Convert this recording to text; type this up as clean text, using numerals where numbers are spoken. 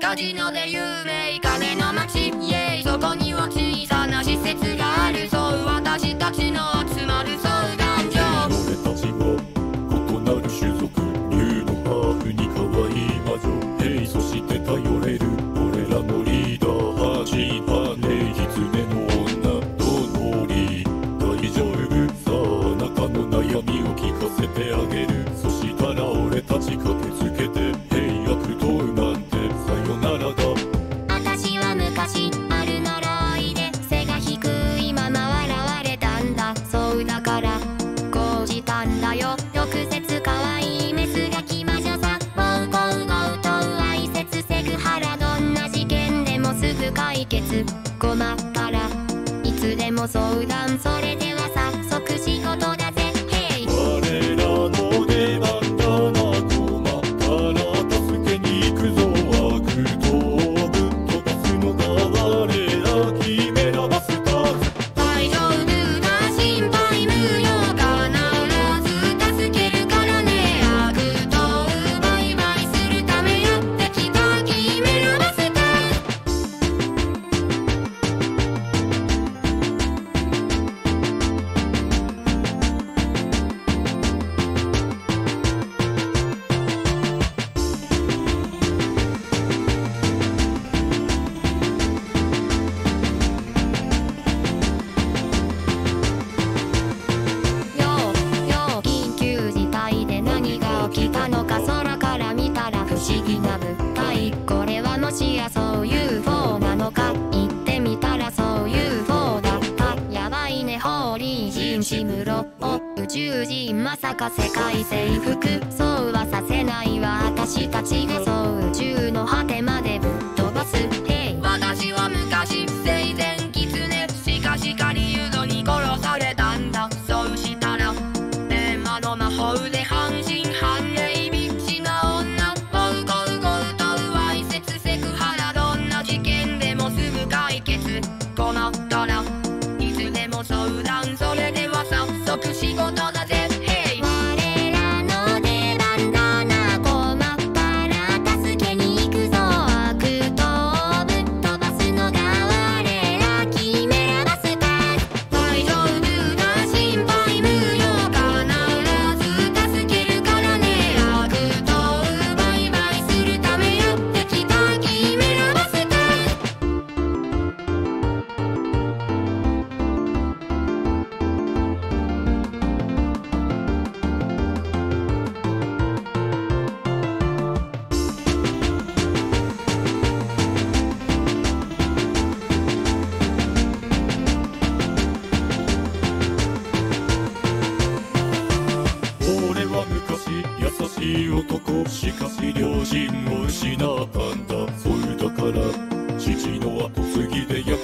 カジノで有名金の街、イエイ、そこには小さな施設がある。そう私たちの集まる相談所。 俺たちは異なる種族、ニューのハーフに可愛い魔女、ヘイ、そして頼れる俺らのリーダー、ハジパネ狐の女とノリ、大丈夫さあ、あなたの悩みを聞かせてあげる。そしたら俺たち駆けつけて、ヘイ、悪党なんてさよならだ。 私は昔ある呪いで背が低いまま笑われたんだ。そうだからこうしたんだよ。翌節可愛いメスが騎魔女さ。ウォウコウゴウとわいせつセクハラ、どんな事件でもすぐ解決。困ったらいつでも相談。それでは早速仕事だぜ。ヘイ、 我らの出番だな。困ったら助けに行くぞ。悪党をぶっ飛ばすのが我らキメラバスターズ。 大丈夫だ、心配無用、必ず助けるからね。悪党を売買するためやってきたキメラバスターズ。緊急事態で何が起きたのか。空から見たら不思議な物体。これはもしやそう UFO なのか。行ってみたらそう UFO だった。やばいね、ホーリー人シムロ。お、宇宙人まさか世界征服。そうはさせないわ、私たちがそう宇宙の果てまでぶっ飛ばす。ヘイ、私は昔生前キツネ、しかし狩人に殺されたんだ。そうしたら電話の魔法で半信半霊ビッチな女。ウォウコウゴウとわいせつセクハラ、どんな事件でもすぐ解決。困ったらいつでも相談。それでは早速仕事だぜ。ヘイ、 我らの出番だな。困ったら助けに行くぞ。悪党をぶっ飛ばすのが我らキメラバスターズ。 大丈夫だ、心配無用、必ず助けるからね。悪党を売買するためやってきたキメラバスターズ。 俺は昔優しい男、しかし両親を失ったんだ。そうだから父の後継ぎで